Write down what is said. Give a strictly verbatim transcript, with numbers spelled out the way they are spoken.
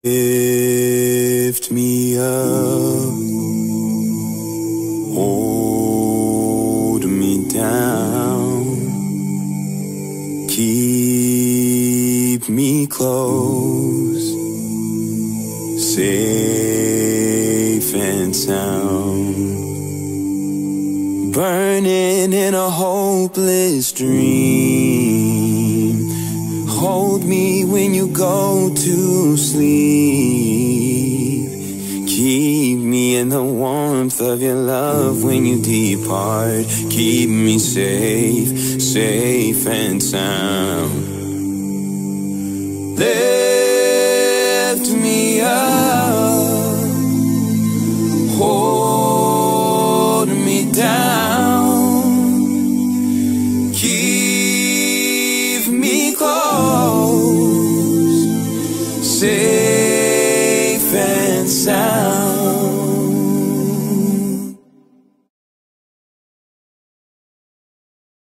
Lift me up, hold me down, keep me close, safe and sound, burning in a hopeless dream. Hold me when you go to sleep. Keep me in the warmth of your love when you depart. Keep me safe, safe and sound. Lift me up, hold me down, keep me close, safe and sound.